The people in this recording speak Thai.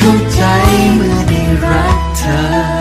เข้าใจเมื่อได้รักเธอ